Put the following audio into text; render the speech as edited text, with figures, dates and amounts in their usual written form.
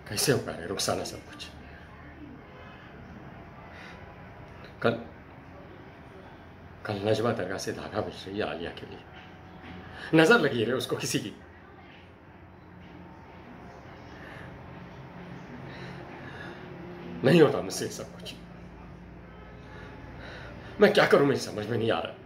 कैसे हो पा रहे रुखसाना सब कुछ? कल कल नजवा दरगाह से धागा भेज रही है आलिया के लिए। नजर लगी है उसको किसी की। नहीं होता मुझसे सब कुछ। मैं क्या करूं, मुझे समझ में नहीं आ रहा।